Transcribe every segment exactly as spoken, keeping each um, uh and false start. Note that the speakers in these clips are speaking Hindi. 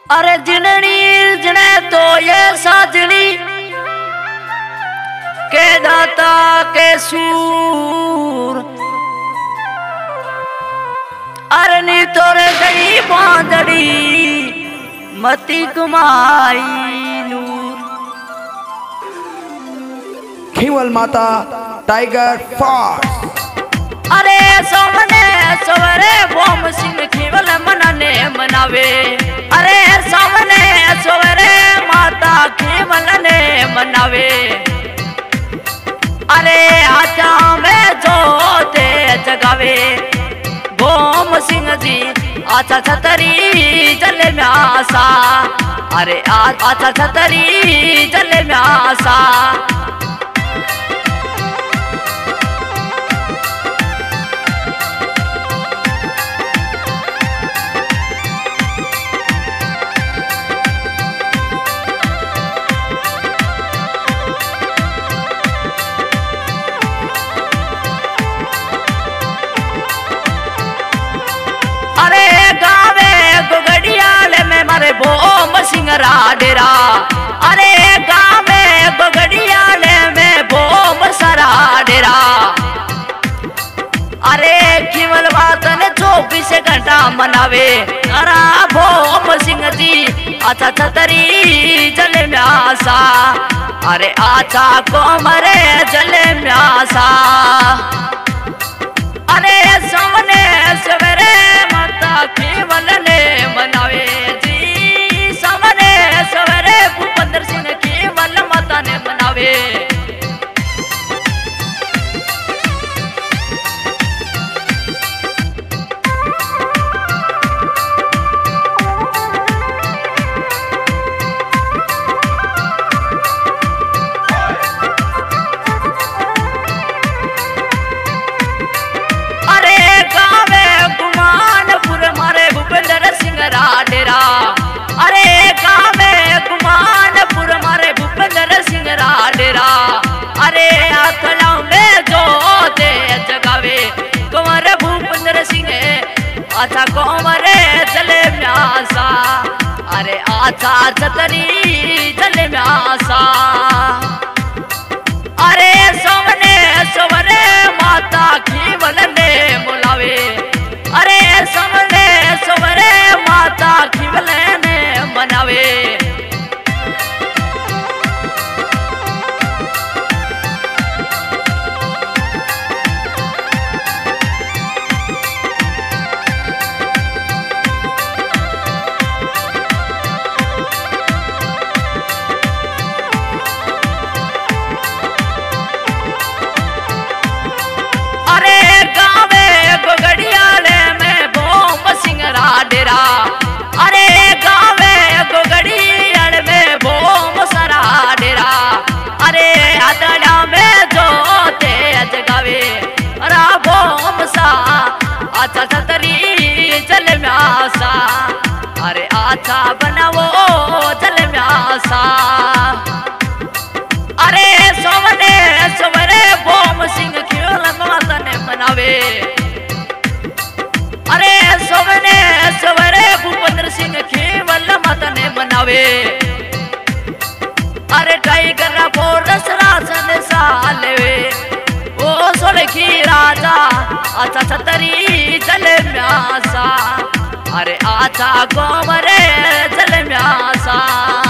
अरे जिननी जिने तो ये साजनी के दाता के सूर अरे नी तोरे गई बांधड़ी मती कुमाई नूर। खीवल माता टाइगर फॉक्स। अरे सोमने सवरे बोम सिंह खीवल मनने मनावे। अरे सोमने सवरे माता खीवल ने मनावे। अरे आचा में जोते जगावे बोम सिंह जी आचा छतरी जले में आसा। अरे आचा छतरी जले में आसा। बोम सिंह राडेरा। अरे गाँव में बगड़ियाले में बोम सरा डेरा। अरे खीवल बातन चौबीस घंटा मनावे। अरा बोम सिंह जी अच्छा छतरी जले में आसा। अरे आचा को मरे जले में आसा। अरे सामने सवेरे माता खीवल ने मनावे। सवरे भूपेंद्र सिंह खीवल माता ने मनावे। अरे गावे गुमानपुर मारे भूपेंद्र सिंह राडेरा। अरे गुमानपुर मारे भूपेंद्र सिंह राडेरा। अरे आखला में जोते जगावे कुंवर भूपेंद्र सिंह आचा कुंवरे जले में आसा। अरे आचा छतरी जले में आसा। अरे सोमने सवरे माता खीवल ने बुलावे। अरे सोमने सवरे माता खीवल ने मनावे। डेरा। अरे गाँव गोगड़ियाल में बोम सरा डेरा। अरे आदड़ा में जोते जगावे। अरा बोम सा आचा छतरी जल में आसा। अरे आचा बनावो जल में आसा। अरे सोमने सवरे बोम सिंह खीवल माता ने मनावे। अरे सोमने सवरे भूपेंद्र सिंह खीवल माता ने मनावे। अरे टाइगर फोरस रासन सालेवे ओ सोलखी राजा आचा छतरी जले में आसा। अरे आचा गोमरे जले में आसा।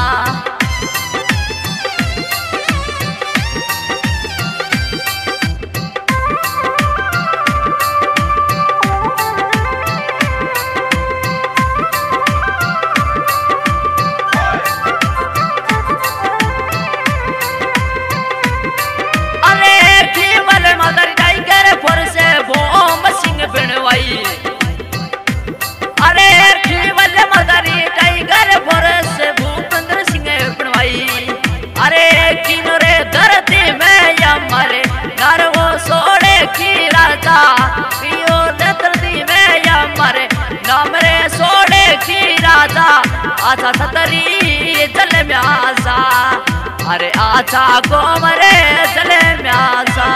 अरे खीवल मदरी टाइगर फोरस भूपेंद्र सिंह बनवाई। अरे किनरे धरती में यमरे घर वो सोड़े की राजा। पियो धरती में यमरे नमरे सोड़े की राजा। आचा छतरी जल में आसा। अरे आचा गोमरे जल में आसा।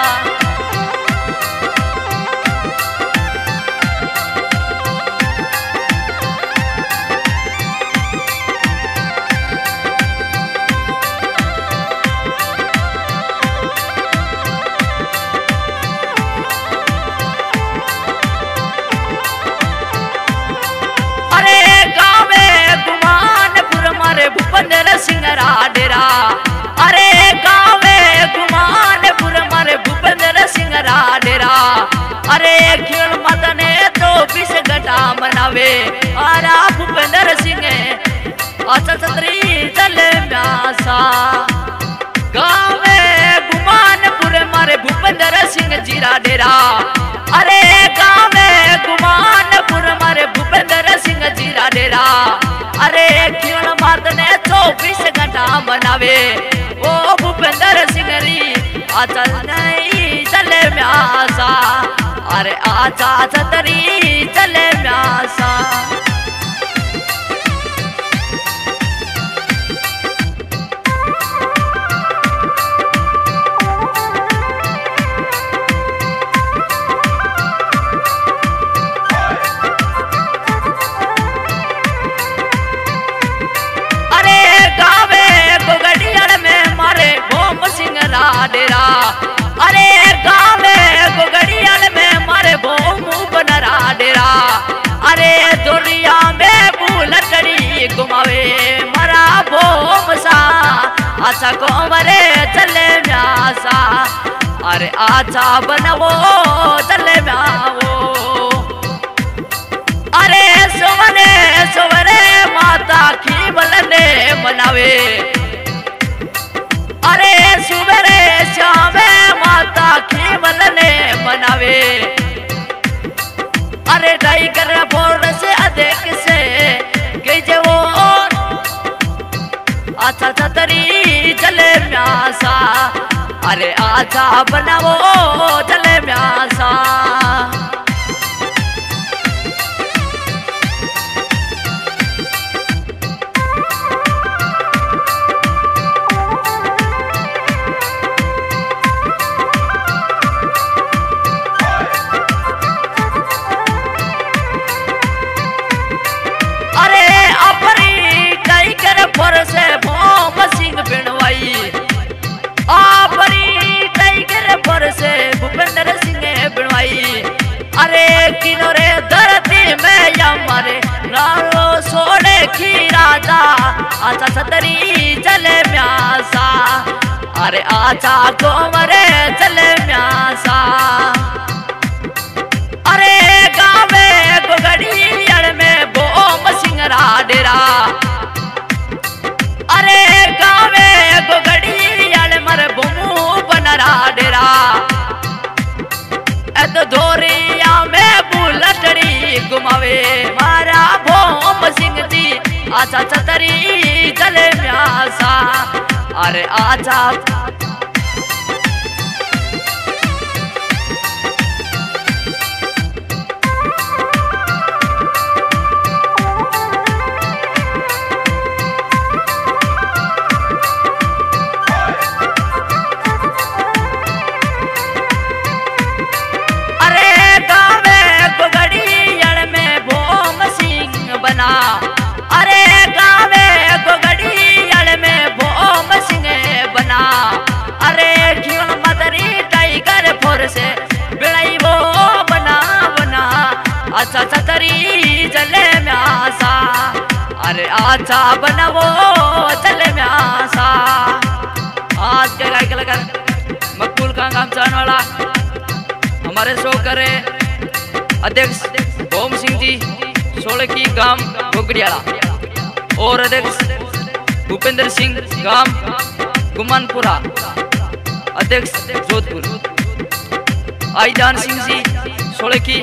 भूपेंद्र सिंह जीरा डेरा। अरे गाँव गुमानपुर मारे भूपेंद्र सिंह जीरा डेरा। अरे किरण मात ने चौबीस घंटा बनावे ओ भूपेंद्र सिंह री आचा नहीं चले म्यासा। अरे आचा छतरी चले म्यासा। डेरा। अरे गाँव गोगड़ियाल में मारे भोमू बनरा डेरा। अरे दुनिया में बुलटड़ी घुमावे मरा भोम सा आचा को मरे चले म्यासा। अरे आचा बनवो चले म्यावो। अरे सोवरे सोवरे माता की बलने मनावे। अरे सुबेरे श्यामे माता की बलने मनावे। अरे टाइगर फोर से अधिक से गई वो आचा छतरी चले म्यासा। अरे आचा बनावो चले म्यासा। से भोम सिंह बिनवाई आपरी टाइगर पर से भूपेंद्र सिंह बिनवाई। अरे किनोरे धरती में यमरे रालो सोड़े की राजा आचा छतरी चले म्यासा। अरे आचा को मरे चले म्यासा। अरे गाँव गोगड़ियाल में भोम सिंह रा डेरा। अरे गाँव गोगड़ियाल मर भूमू बनरा डेरा। एत धोरिया में बुलटड़ी घुमावे मारा भोम सिंह जी आचा छतरी चले म्यासा। अरे आचा बना। अरे गाँव गोगड़ियाल में भोम सिंह बना। अरे खियोन मदरी टाइगर फोर से बिड़ाई वो बना बना आचा छतरी चले म्यासा। अरे आचा बनावो चले म्यासा। आज के गाय कलाकार मकबूल खान काम चाहने वाला हमारे शो करे अध्यक्ष भोम सिंह जी सोलकी गांव गोगड़ियाला और अध्यक्ष भूपेंद्र सिंह गांव गुमानपुरा अध्यक्ष जोधपुर। आईजान सिंह जी सोलकी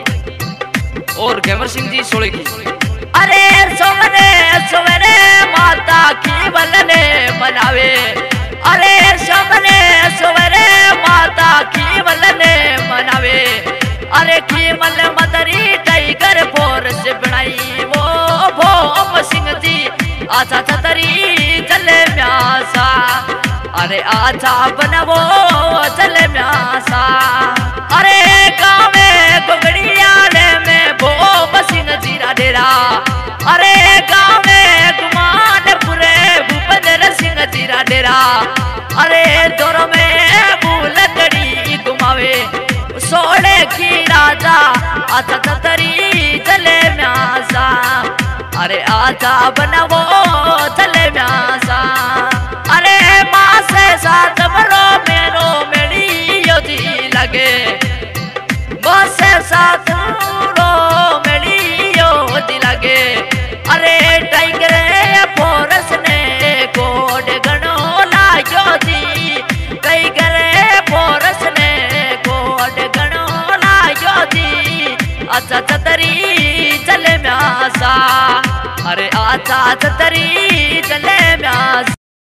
और घेवर सिंह जी सोलकी। अरे सोवरे सोवरे माता की बलने मनावे। अरे सोवरे सोवरे माता की बलने मनावे। अरे की मल मदरी टाइगर फोर से बनाई वो भोम सिंह जी आचा छतरी चले म्यासा। अरे आचा बनवो चले म्यासा। अरे गाँव गोगड़ियाल में भोम सिंह जीरा डेरा। अरे गाँव गुमानपुर भूपेंद्र सिंह जीरा डेरा। अरे दोनों में बुलटड़ी घुमावे सोड़े की राजा आचा छतरी चले म्यासा। अरे आचा बनवो चले म्यासा। अरे माँ से साथ बरो मेरो मेरी योजी लगे बस से साथ रो मेरी योजी लगे। अरे टाइगर फोरस ने कोड गणो लायो जी टाइगर फोरस ने अच्छा छतरी चले म्यासा, अरे अच्छा छतरी चले म्यासा।